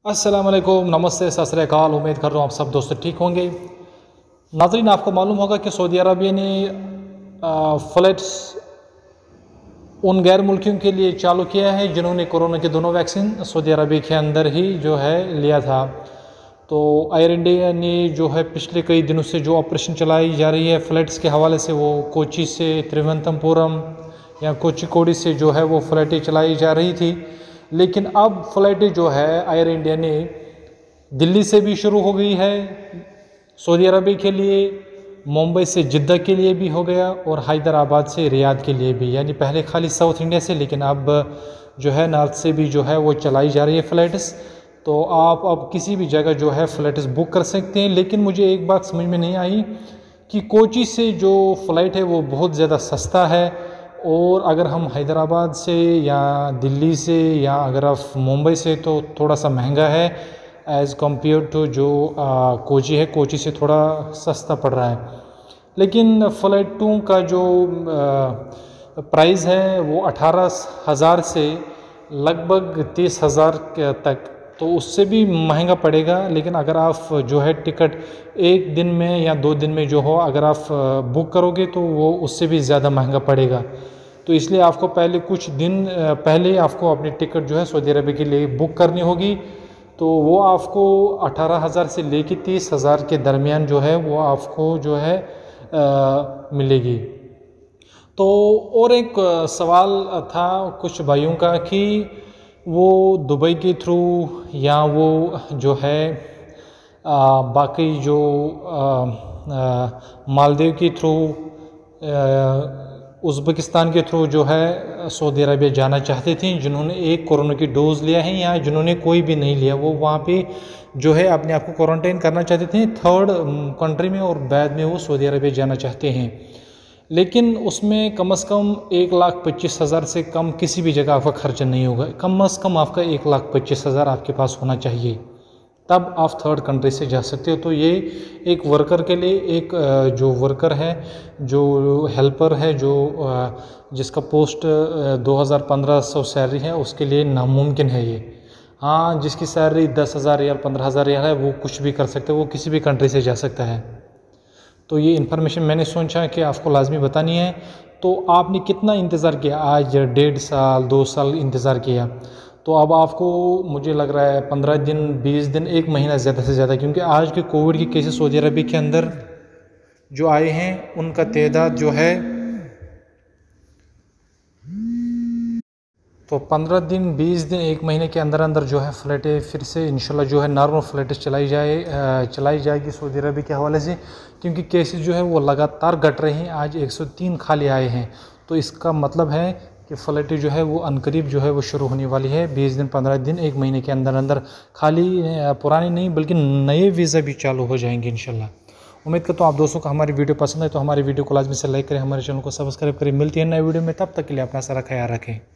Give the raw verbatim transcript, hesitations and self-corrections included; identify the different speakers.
Speaker 1: अस्सलाम वालेकुम, नमस्ते, सत श्री अकाल। उम्मीद कर रहा हूँ आप सब दोस्त ठीक होंगे। नाज़रीन, आपको मालूम होगा कि सऊदी अरबिया ने फ़्लाइट्स उन गैर मुल्कियों के लिए चालू किया है जिन्होंने कोरोना के दोनों वैक्सीन सऊदी अरबिया के अंदर ही जो है लिया था। तो एयर इंडिया ने जो है पिछले कई दिनों से जो ऑपरेशन चलाई जा रही है फ़्लाइट्स के हवाले से, वो कोची से त्रिवेंद्रपुरम या कोचिकोडी से जो है वो फ़्लाइटें चलाई जा रही थी। लेकिन अब फ़्लाइटें जो है एयर इंडिया ने दिल्ली से भी शुरू हो गई है सऊदी अरबिया के लिए, मुंबई से जिद्दा के लिए भी हो गया और हैदराबाद से रियाद के लिए भी। यानी पहले खाली साउथ इंडिया से, लेकिन अब जो है नॉर्थ से भी जो है वो चलाई जा रही है फ़्लाइट्स। तो आप अब किसी भी जगह जो है फ़्लाइट्स बुक कर सकते हैं। लेकिन मुझे एक बात समझ में नहीं आई कि कोची से जो फ़्लाइट है वो बहुत ज़्यादा सस्ता है, और अगर हम हैदराबाद से या दिल्ली से या अगर आप मुंबई से तो थोड़ा सा महंगा है एज़ कम्पेयर टू जो आ, कोची है। कोची से थोड़ा सस्ता पड़ रहा है। लेकिन फ़्लाइटों का जो प्राइस है वो अठारह हज़ार से लगभग तीस हज़ार तक, तो उससे भी महंगा पड़ेगा। लेकिन अगर आप जो है टिकट एक दिन में या दो दिन में जो हो अगर आप बुक करोगे तो वो उससे भी ज़्यादा महंगा पड़ेगा। तो इसलिए आपको पहले कुछ दिन पहले आपको अपनी टिकट जो है सऊदी अरबिया के लिए बुक करनी होगी। तो वो आपको अठारह हज़ार से लेकर तीस हज़ार के दरमियान जो है वो आपको जो है आ, मिलेगी। तो और एक सवाल था कुछ भाइयों का कि वो दुबई के थ्रू या वो जो है आ, बाकी जो मालदीव के थ्रू, उज़्बेकिस्तान के थ्रू जो है सऊदी अरबिया जाना चाहते थे, जिन्होंने एक कोरोना की डोज़ लिया है या जिन्होंने कोई भी नहीं लिया, वो वहाँ पे जो है अपने आप को क्वारंटाइन करना चाहते थे थर्ड कंट्री में, और बाद में वो सऊदी अरबिया जाना चाहते हैं। लेकिन उसमें कम से कम एक लाख पच्चीस हज़ार से कम किसी भी जगह आपका खर्चा नहीं होगा। कम से कम आपका एक लाख पच्चीस हज़ार आपके पास होना चाहिए, तब आप थर्ड कंट्री से जा सकते हो। तो ये एक वर्कर के लिए, एक जो वर्कर है, जो हेल्पर है, जो जिसका पोस्ट दो हज़ार पंद्रह सौ सैलरी है, उसके लिए नामुमकिन है ये। हाँ, जिसकी सैलरी दस हज़ार रियाल पंद्रह हज़ार रियाल है वो कुछ भी कर सकते हैं, वो किसी भी कंट्री से जा सकता है। तो ये इन्फॉर्मेशन मैंने सोचा कि आपको लाजमी बतानी है। तो आपने कितना इंतज़ार किया? आज डेढ़ साल दो साल इंतज़ार किया, तो अब आपको मुझे लग रहा है पंद्रह दिन बीस दिन एक महीना ज़्यादा से ज़्यादा, क्योंकि आज के कोविड के केसेस सऊदी अरबिया के अंदर जो आए हैं उनका तादाद जो है, तो पंद्रह दिन बीस दिन एक महीने के अंदर अंदर जो है फ़्लाइटें फिर से इंशाल्लाह जो है नॉर्मल फ़्लाइटें चलाई जाए चलाई जाएगी सऊदी अरबिया के हवाले से, क्योंकि केसेस जो है वो लगातार घट रहे हैं। आज एक सौ तीन खाली आए हैं, तो इसका मतलब है कि फ़्लाइटें जो है वो अनकरीब जो है वो शुरू होने वाली है। बीस दिन पंद्रह दिन एक महीने के अंदर अंदर खाली पुराने नहीं बल्कि नए वीज़ा भी चालू हो जाएंगे इंशाल्लाह। उम्मीद करता हूँ आप दोस्तों को हमारी वीडियो पसंद है, तो हमारी वीडियो को लाजमी से लाइक करें, हमारे चैनल को सब्सक्राइब करें। मिलती है नए वीडियो में, तब तक के लिए अपना सारा ख्याल रखें।